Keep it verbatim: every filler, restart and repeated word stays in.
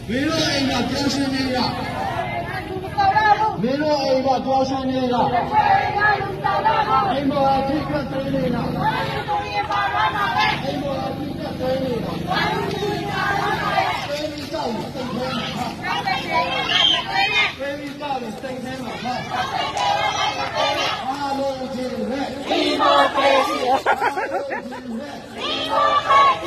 မင်းတို့အိမ်ကပြောင်းရွှေ့နေတာမင်းတို့အိမ်ကပြောင်းရွှေ့နေတာအိမ်ပေါ်အထိကသေးနေတာအိမ်ပေါ်အထိကသေးနေတာပေးပြီးကြောက်စိတ်ထဲမှာပေးပြီးကြောက်စိတ်ထဲမှာအားလုံးကြည့်နေဒီမိုကရေစီဒီမိုကရေစီ